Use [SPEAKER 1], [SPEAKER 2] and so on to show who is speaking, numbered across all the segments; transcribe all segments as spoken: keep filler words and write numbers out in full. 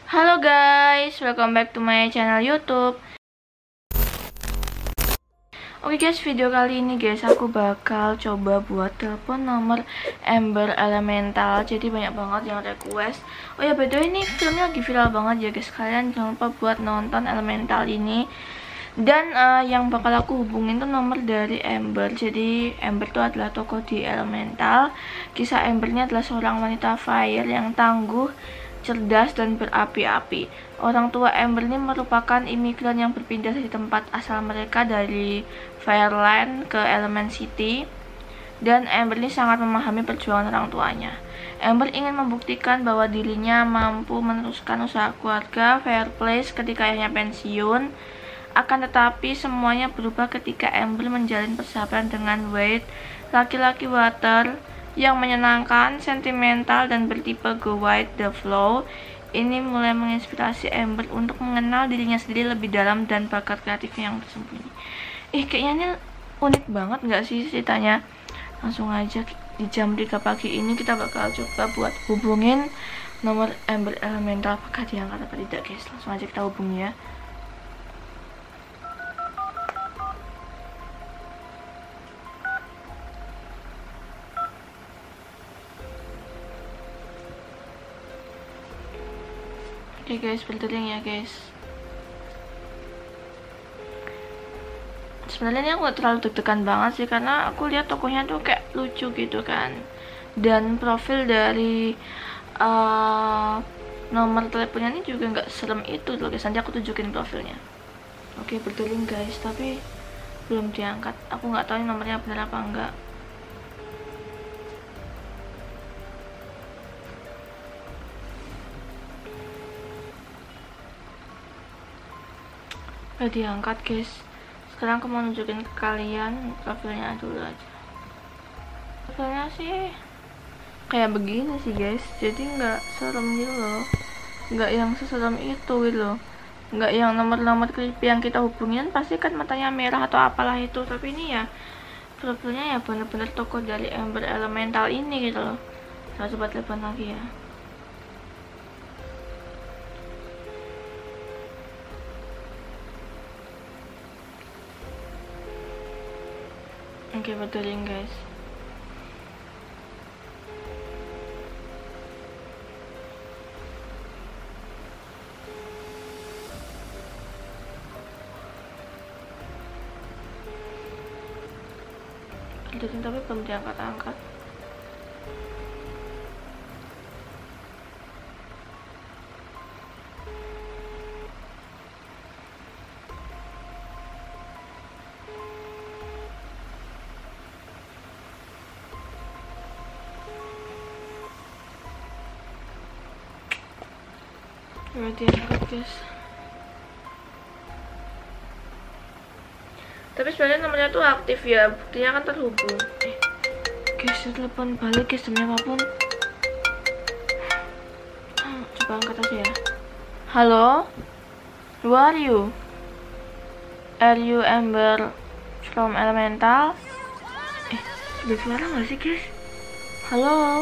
[SPEAKER 1] Halo guys, welcome back to my channel YouTube. Oke guys, video kali ini guys aku bakal coba buat telepon nomor Ember Elemental. Jadi banyak banget yang request. Oh ya, by the way ini filmnya lagi viral banget ya guys. Kalian jangan lupa buat nonton Elemental ini. Dan uh, yang bakal aku hubungin tuh nomor dari Ember. Jadi Ember itu adalah tokoh di Elemental. Kisah Embernya adalah seorang wanita fire yang tangguh, cerdas dan berapi-api. Orang tua Ember ini merupakan imigran yang berpindah dari tempat asal mereka dari Fireland ke Element City. Dan Ember ini sangat memahami perjuangan orang tuanya. Ember ingin membuktikan bahwa dirinya mampu meneruskan usaha keluarga Fireplace ketika ayahnya pensiun. Akan tetapi semuanya berubah ketika Ember menjalin persahabatan dengan Wade, laki-laki water yang menyenangkan, sentimental, dan bertipe Go With The Flow. Ini mulai menginspirasi Ember untuk mengenal dirinya sendiri lebih dalam dan bakat kreatifnya yang tersembunyi. Ih, kayaknya ini unik banget nggak sih ceritanya? Langsung aja di jam tiga pagi ini kita bakal coba buat hubungin nomor Ember Elemental. Apakah diangkat apa tidak guys? Langsung aja kita hubungi ya. Oke okay guys, berdering ya guys. Sebenarnya ini aku gak terlalu deg-degan banget sih, karena aku lihat tokonya tuh kayak lucu gitu kan. Dan profil dari uh, nomor teleponnya ini juga nggak serem itu loh guys. Nanti aku tunjukin profilnya. Oke okay, berdering guys, tapi belum diangkat. Aku nggak tahu ini nomornya benar apa enggak. Udah diangkat guys. Sekarang aku mau nunjukin ke kalian profilnya dulu aja. Profilnya sih kayak begini sih guys. Jadi nggak serem gitu loh, nggak yang seserem itu gitu loh, nggak yang nomor-nomor creepy yang kita hubungin pasti kan matanya merah atau apalah itu. Tapi ini ya profilnya ya bener-bener tokoh dari Ember Elemental ini gitu loh. Saya coba telepon lagi ya. Oke, betulin guys. Betulin tapi belum diangkat-angkat. Udah diangkat guys. Tapi sebenarnya nomornya tuh aktif ya, buktinya kan terhubung. Eh guys, telepon balik guys demi apapun. Oh, coba angkat aja ya. Halo, who are you? Are you Ember from Elemental? Eh, ada suara nggak sih guys? Halo.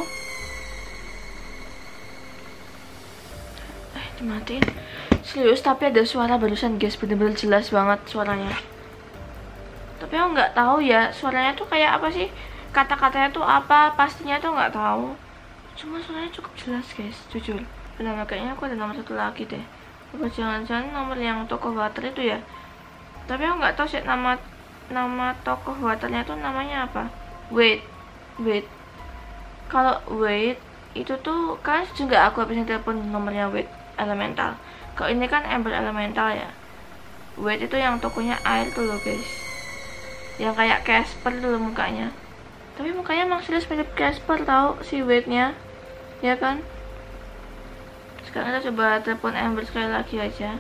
[SPEAKER 1] Dimatiin serius, tapi ada suara barusan guys, bener-bener jelas banget suaranya. Tapi aku nggak tahu ya suaranya tuh kayak apa sih, kata-katanya tuh apa pastinya tuh nggak tahu, cuma suaranya cukup jelas guys, jujur. Benar, kayaknya aku ada nomor satu lagi deh. Apa jangan-jangan nomor yang tokoh water itu ya? Tapi aku nggak tahu sih nama nama tokoh waternya tuh namanya apa. Wait wait kalau Wait itu tuh kan juga aku habisin telepon nomornya Wait Elemental. Kalau ini kan Ember Elemental ya. Wade itu yang tokonya air tuh loh guys, yang kayak Casper dulu mukanya. Tapi mukanya emang serius mirip Casper tau si Wade nya, ya kan. Sekarang kita coba telepon Ember sekali lagi aja.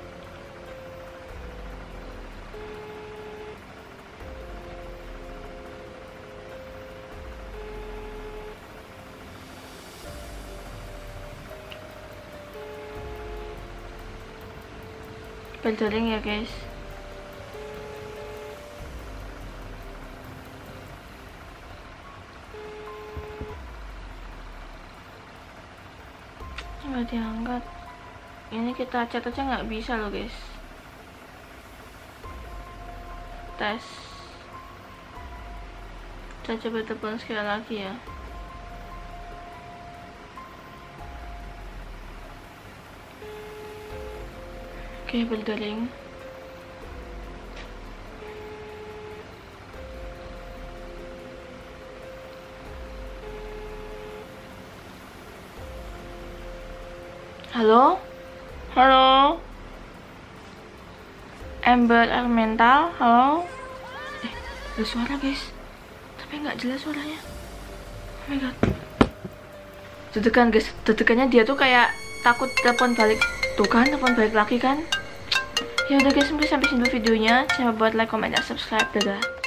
[SPEAKER 1] Filtering ya guys. Nggak diangkat. Ini kita chat aja nggak bisa loh guys. Tes. Kita coba telepon sekali lagi ya. Oke, berdering. Halo? Halo? Ember Elemental, halo? Eh, ada suara guys. Tapi nggak jelas suaranya. Oh my god. Dedekan guys, dedekannya dia tuh kayak takut telepon balik. Tuh kan, telepon balik lagi kan? Ya udah guys, mungkin sampai sini dulu videonya. Jangan lupa buat like, comment, dan subscribe. Dadah.